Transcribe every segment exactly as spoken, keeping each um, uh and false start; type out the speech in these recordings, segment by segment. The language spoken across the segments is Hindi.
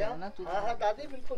ना तू। हाँ हाँ दादी बिल्कुल।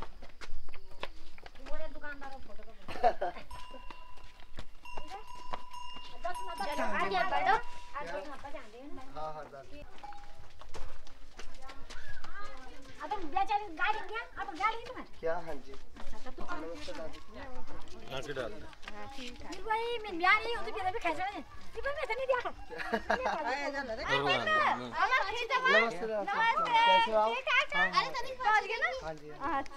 हाँ हाँ दादी। क्या? हाँ जी नमस्ते दादी। आके डाल दे। नमस्ते कैसे हो आप? हाँ जी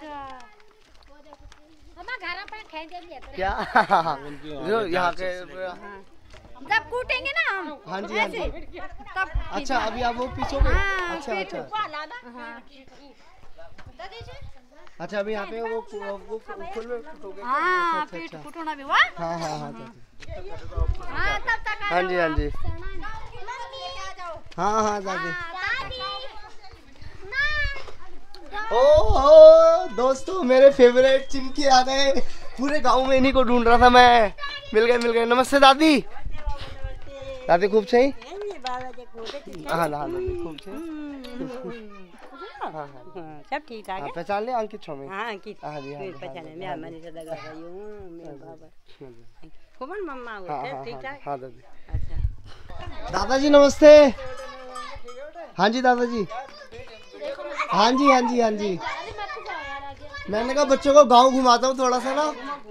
क्या? जो यहाँ के जब कूटेंगे ना हम। हाँ जी हाँ जी तब। अच्छा अभी आप वो पीछोगे? अच्छा अच्छा अच्छा अभी यहाँ पे वो वो फुल में कूटोगे? हाँ पीठ कुटना भी हुआ। हाँ हाँ हाँ हाँ तब तक हाँ जी हाँ जी हाँ हाँ दादी। ओ हो दोस्तों मेरे फेवरेट चिमकी आ गए। पूरे गांव में इन्हीं को ढूंढ रहा था मैं। मिल गए मिल गए। नमस्ते दादी। दादी खूब सही। हाँ हाँ दादी खूब सही। हाँ हाँ सब ठीक ठाक है। पहचान ले अंकित छोमे। हाँ अंकित हाँ जी हाँ पहचाने मैं हमारी से लगा रही हूँ मेरे बाबा कुमन मम्मा हो ठीक ठाक। हाँ दादी। अच्छा दादाजी नमस्ते। हाँ जी दादाजी। हाँ जी हाँ जी हाँ जी मैंने कहा बच्चों को गांव घुमाता हूँ थोड़ा सा ना।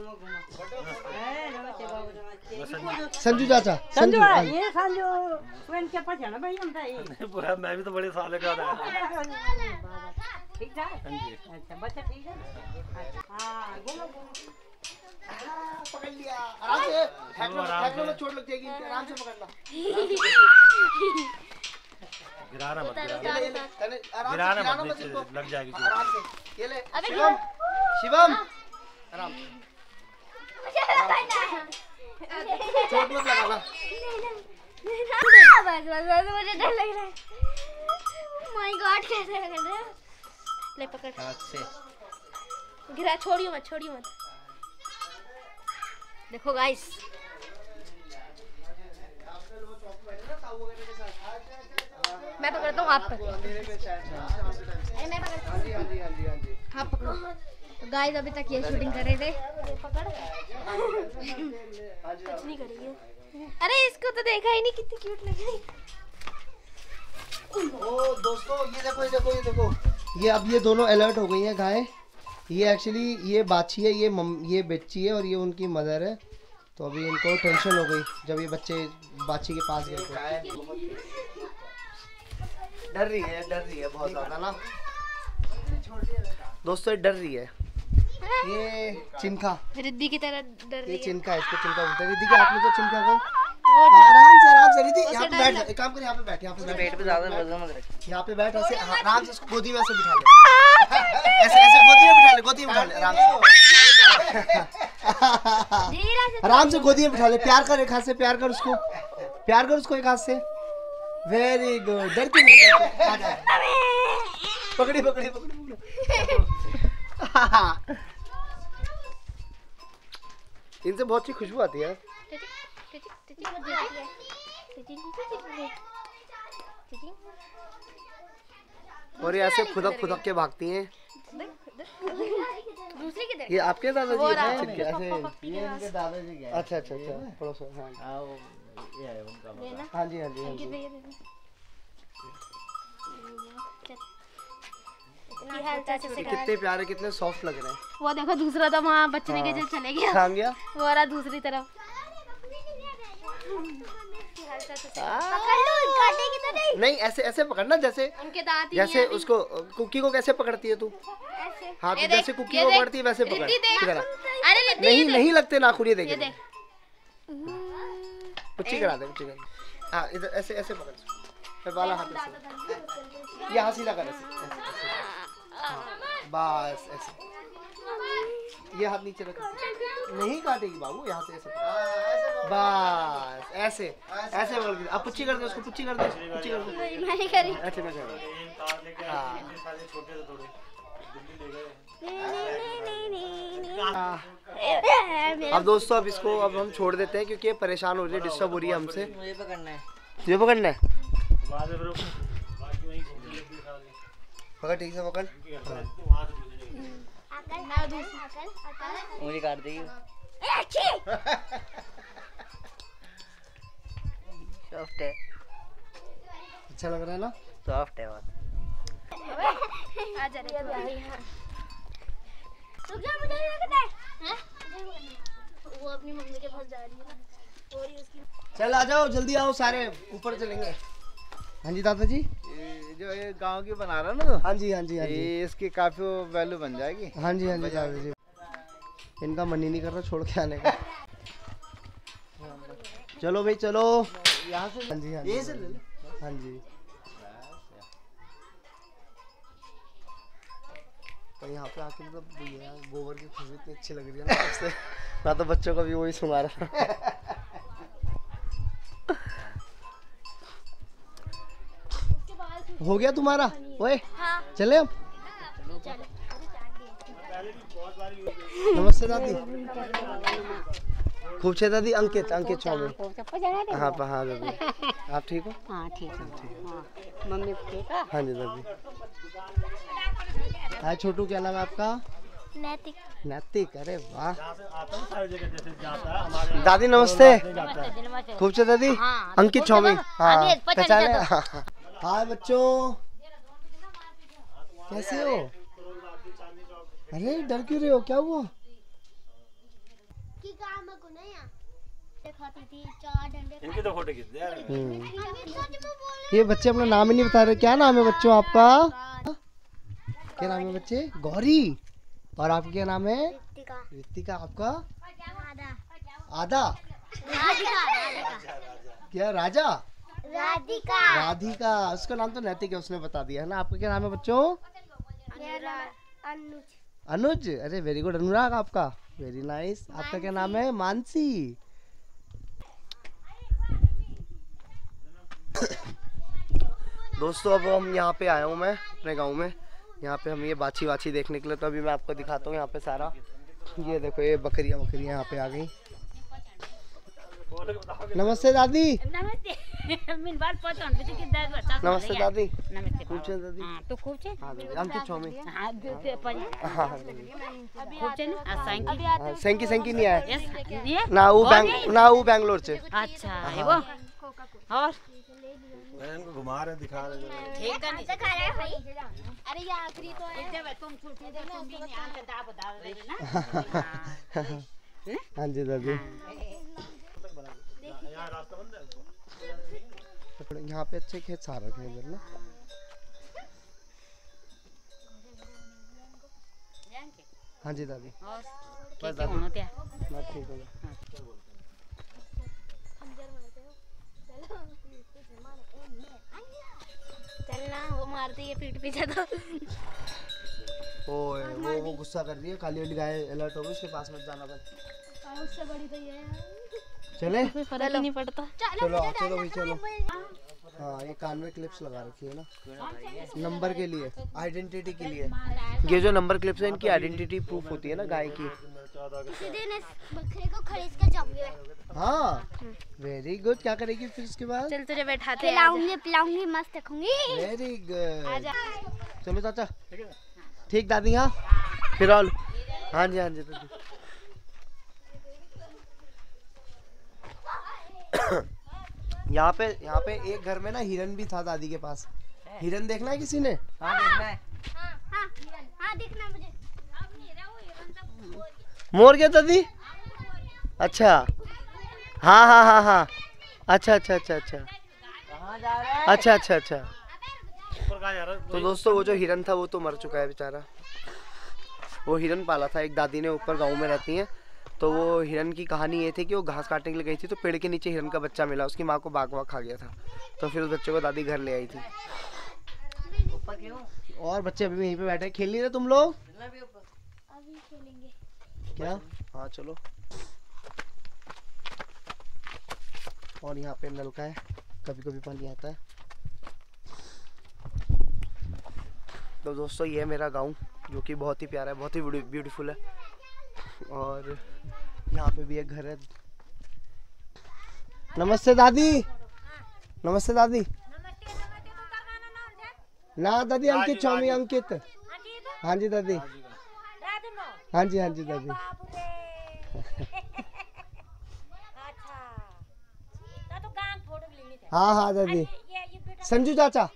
संजू चाचा। संजू ये संजू वन के पहचाना भाई हम भाई पूरा मैं भी तो बड़े साल का आया। ठीक ठाक। अच्छा बच्चा ठीक है। हाँ घूमो पकड़ लिया आराम से। फेंकने में चोट लग जाएगी आराम से पकड़ना। गिराना मत गिराना गिराना गिराना मत लग जाएगी आराम से। ये ले शिवम शिवम आराम से चोट मत लगाना। मुझे डर लग रहा है। माय गॉड कैसे लग रहा है। ले पकड़ अच्छे गिरा छोड़ियो मत छोड़ियो मत। देखो गाइस मैं पकड़ता हूँ आप पकड़ो। मैं पकड़ता हूँ आप पकड़ो। तो गाइस अभी तक ये शूटिंग कर रहे थे। कुछ नहीं करेंगे। अरे इसको तो देखा ही नहीं कितनी क्यूट लग रही। ओ दोस्तों ये देखो ये देखो ये देखो ये अब ये दोनों अलर्ट हो गई हैं गाय। ये एक्चुअली ये बाछी है ये मम ये बच्ची है और ये उनकी मदर है। तो अभी इनको टेंशन हो गई जब ये बच्चे बाछी के पास गए थे। डर रही है डर रही है बहुत ज़्यादा ना दोस्तों ये डर रही है। ये चिंका रिद्धि की तरह डर रही ये है। चिंका है इसको चिंका बोलते हैं। रिद्धि के हाथ में तो चिंका को आराम से आराम से रिद्धि यहाँ पे बैठ एक काम कर यहाँ पे बैठ यहाँ पे बैठ पे ज़्यादा वजन मत रख। यहाँ पे बैठ ऐसे आराम से इसको गोदी में ऐसे बिठा ले। ऐसे ऐसे गोदी में बिठा ले गोदी में बिठा ले आराम से आराम से गोदी में बिठा ले। प्यार कर एक हाथ से प्यार कर उसको प्यार कर उसको एक हाथ से। वेरी गुड डर क्यों नहीं पकड़ी पकड़ी पकड़ी इनसे बहुत सी खुशबू आती है। और ये ऐसे खुदक खुदक के भागती हैं। दूसरी किधर? ये आपके दादाजी हैं ऐसे? ये इनके दादाजी के। अच्छा अच्छा अच्छा पड़ोस में। हाँ हाँ वो ये है उनका ये ना हाँ जी हाँ जी हाँ जी। कितने प्यारे कितने सॉफ्ट लग रहे हैं। वो देखो दूसरा तो वहाँ बचने के लिए चले गया। कहाँ गया? वो रहा दूसरी तरफ। पकड़ लो काटेगी तो नहीं। नहीं ऐसे ऐसे पकड़ना जैसे उनके दांत ही जैसे उसको कुकी को कैसे पकड़ती है तू? हाँ तो जैसे कुकी को पकड़ती है वैसे पकड़। किधर? अरे नहीं नहीं लगते नाखून ये देख। ये देख पुच्ची करा दे पुच्ची करा। हाँ इधर ऐसे ऐसे पकड़ वाला हाथ ऐसे ये हाथ सीधा कर ऐसे बस ऐसे ये हाथ नीचे रख। नहीं काटेगी बाबू यहाँ से ऐसे बस ऐसे ऐसे बोल के अब पुच्ची कर दे उसको पुच्ची कर दे पुच्ची कर दे। मैं नहीं करी। अच्छा मैं कर अब दोस्तों अब इसको अब हम छोड़ देते हैं क्योंकि ये परेशान हो रही है डिस्टर्ब हो रही है हमसे। मुझे पकड़ना है ये पकड़ना है पकड़ ठीक से पकड़। उंगली काट देगी। सॉफ्ट है, अच्छा लग रहा है ना? सॉफ्ट है बहुत। आजा रे तो क्या मुझे नहीं लगता है हैं? वो अपनी मम्मी के पास जा रही है ना, और ही उसकी। चल आ जाओ, जल्दी आओ, सारे ऊपर चलेंगे। हाँ जी दादाजी। ये जो ये गांव की बना रहा ना, हाँ जी हाँ जी हाँ जी, ये इसकी काफी वैल्यू बन जाएगी। हाँ जी हाँ जी दादाजी। इनका मन ही नहीं कर रहा छोड़ के आने का। चलो भाई चलो, यहाँ से। हाँ जी हाँ जी हाँ जी। तो यहाँ पे आके मतलब यार गोबर की खुशबू इतनी अच्छी लग रही है ना सबसे। मैं तो बच्चों को भी वही सुना रहा था। हो गया तुम्हारा? ओए हाँ। चले अब। नमस्ते दादी। खूब छे दादी। अंकित अंकित चौबे। हाँ हाँ दादी, आप ठीक हो? हाँ ठीक है। मम्मी ठीक है? हाँ जी दादी। हाय छोटू, क्या नाम है आपका? नैतिक। नैतिक, अरे वाह। हमारे दादी नमस्ते। नमस्ते। खूब छे दादी। हाँ, अंकित चौबे। हाँ अभी पता नहीं पहचाने? चलता। हाय बच्चों, कैसे हो? अरे डर क्यों रहे हो, क्या हुआ? की काम को नहीं आ खाती थी चार डंडे। इनके तो फोटो खींच दे यार। ये बच्चे अपना नाम ही नहीं बता रहे। क्या नाम है बच्चों आपका? क्या नाम है बच्चे? गौरी। और आपका क्या नाम है? रितिका। रितिका। आपका? आधा। आधा। राधिका। क्या? राजा? राधिका। राधिका। उसका नाम तो नैतिक है, उसने बता दिया है ना। आपका क्या नाम है बच्चों? अनुज। अनुज, अरे वेरी गुड। अनुराग आपका? Very nice. आपका क्या नाम है? मानसी। दोस्तों अब हम यहाँ पे आया हूँ मैं अपने गांव में। यहाँ पे हम ये बाछी वाछी देखने के लिए, तो अभी मैं आपको दिखाता हूँ यहाँ पे सारा। ये देखो ये बकरियाँ बकरियाँ यहाँ पे आ गई। नमस्ते दादी। नमस्ते। मिन बाल पहचान पे कि दस बच्चा। नमस्ते दादी। नमस्ते। खूब छे दादी। हां तो खूब छे। हाँ दादी। अंकित चौमी। हां दे पज। हाँ खूब छे ना साइंकी। सेंकी सेंकी नहीं आया यस ये ना, वो बैंक ना वो बैंगलोर से। अच्छा है वो। और मैं इनको घुमा रहे दिखा रहे। ठीक है नहीं दिखा रहे भाई। अरे ये आखिरी तो है। जब तुम छूटे तो तुम भी नहीं आके दाब दाब रहे ना। हाँ जी दादी। यहाँ रास्ता बंद है। यहाँ पे अच्छे खेत सार रखे हैं इधर ना। हाँ जी दादी। और कैसे होना क्या? मैं ठीक हूँ। चलना, वो मारती है पीठ पीछे तो। ओए वो वो गुस्सा कर रही है। काली वाली गाय अलर्ट हो गई, उसके पास मत जाना बस। उससे बड़ी तो ये है। चले फर्क ही नहीं पड़ता। चलो आओ, चलो भाई चलो। हाँ ये कान में क्लिप्स लगा रखी है ना, नंबर के लिए, आइडेंटिटी के लिए। ये जो नंबर क्लिप्स है इनकी आइडेंटिटी प्रूफ होती है ना गाय की। सीधे ने बकरे को खरीद कर जाऊंगी। हाँ वेरी गुड। क्या करेगी फिर उसके बाद? चल तुझे बैठाते हैं। पिलाऊंगी पिलाऊंगी मस्त रखूंगी। Very good. चलो चाचा। ठीक दादी। हाँ फिर आओ। हाँ जी हाँ जी दादी। यहाँ पे यहाँ पे एक घर में ना हिरन भी था दादी के पास। हिरन देखना है किसी ने? हाँ देखना है। हाँ हाँ हाँ दिखना मुझे। मोर क्या दादी? अच्छा हाँ हाँ हाँ हाँ अच्छा अच्छा अच्छा अच्छा कहाँ जा रहा है? अच्छा अच्छा अच्छा। ऊपर कहाँ जा रहा है? तो दोस्तों वो जो हिरन था वो तो मर चुका है बेचारा। वो हिरन पाला था एक दादी ने, ऊपर गांव में रहती हैं। तो वो हिरन की कहानी ये थी कि वो घास काटने के लिए गई थी, तो पेड़ के नीचे हिरन का बच्चा मिला। उसकी माँ को बाघ वाघ खा गया था, तो फिर उस बच्चे को दादी घर ले आई थी। ऊपर क्यों? और बच्चे अभी भी यहीं पे बैठे। खेल नहीं रहे तुम लोग? अभी खेलेंगे। क्या? हाँ चलो। और यहाँ पे नलका है, कभी कभी पानी आता है। तो दोस्तों ये है मेरा गांव, जो कि बहुत ही प्यारा है, बहुत ही ब्यूटीफुल है। और यहाँ पे भी एक घर है। नमस्ते दादी। नमस्ते दादी। ना दादी अंकित स्वामी अंकित। हाँ जी दादी। हाँ जी हाँ जी दादी। हाँ हाँ दादी। संजू चाचा।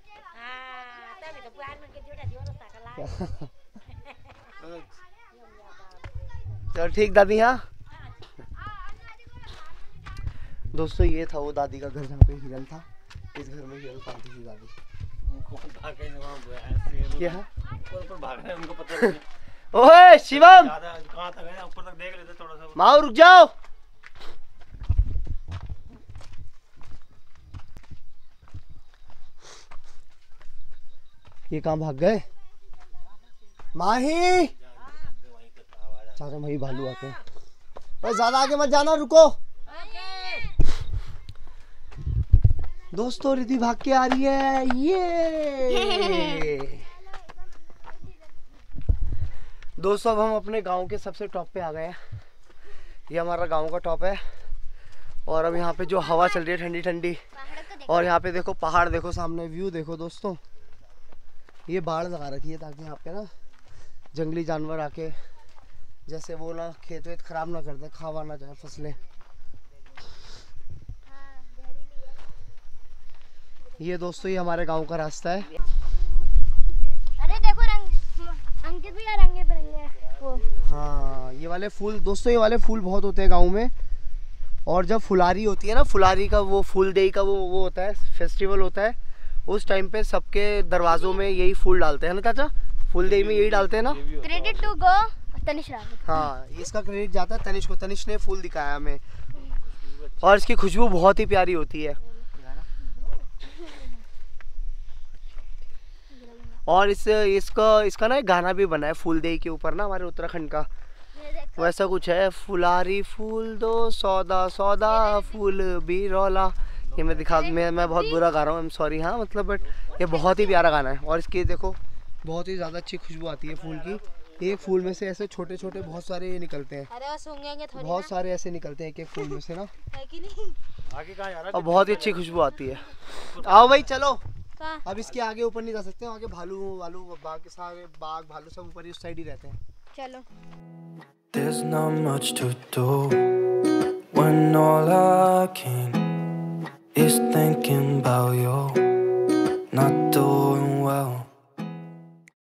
चलो ठीक दादी। हाँ दोस्तों ये था वो दादी का घर जहाँ पे हिरन था। इस घर में हिरन पालती थी दादी। क्या उनको पता नहीं। ओए शिवम कहाँ तक है, ऊपर तक देख लेते थोड़ा सा। माओ रुक जाओ। ये कहाँ भाग गए? माही चाचा वही भालू आते हैं। बस ज्यादा आगे मत जाना, रुको। दोस्तों रिद्धि भाग के आ रही है। ये दोस्तों अब हम अपने गांव के सबसे टॉप पे आ गए हैं। ये हमारा गांव का टॉप है और अब यहाँ पे जो हवा चल रही है ठंडी ठंडी, और यहाँ पे देखो पहाड़, देखो सामने व्यू देखो दोस्तों। ये बाढ़ लगा रखी है ताकि यहाँ पे ना जंगली जानवर आके जैसे वो ना खेत वेत खराब ना कर दे, खावा ना जाए फसलें। ये दोस्तों ये हमारे गांव का रास्ता है। अरे देखो रंग, अंकित भी रंगे बिरंगे वो। हाँ ये वाले फूल दोस्तों, ये वाले फूल बहुत होते हैं गांव में। और जब फुलारी होती है ना, फुलारी का वो फूल देई का वो वो होता है, फेस्टिवल होता है, उस टाइम पे सबके दरवाजों में यही फूल डालते हैं ना चाचा? फूल देई में यही डालते हैं ना। Credit to go Tanish Rawat. हाँ इसका क्रेडिट जाता है तनिष को। तनिष ने फूल दिखाया हमें और इसकी खुशबू बहुत ही प्यारी होती है। और इस इसका इसका ना एक गाना भी बना है फूल देई के ऊपर ना, हमारे उत्तराखंड का। वैसा कुछ है, फुलारी फूल दो सौदा सौदा फूल भी रौला। ये मैं दिखा मैं मैं बहुत बुरा गा रहा हूँ, आई एम सॉरी। हाँ मतलब बट ये बहुत ही प्यारा गाना है। और इसकी देखो बहुत ही ज़्यादा अच्छी खुशबू आती है फूल की। एक फूल में से ऐसे छोटे छोटे बहुत सारे ये निकलते हैं। अरे वो सूंघेंगे थोड़ी, बहुत सारे ऐसे निकलते हैं एक एक फूल में से ना, है कि नहीं? आगे कहाँ जा रहा और बहुत ही अच्छी खुशबू आती है। आओ भाई चलो। कहाँ? अब इसके आगे ऊपर नहीं जा सकते, आगे भालू वालू बाघ सारे बाघ भालू सब ऊपर ही उस साइड ही रहते हैं। चलो। There's not much to do when all I can is thinking about you not doing well.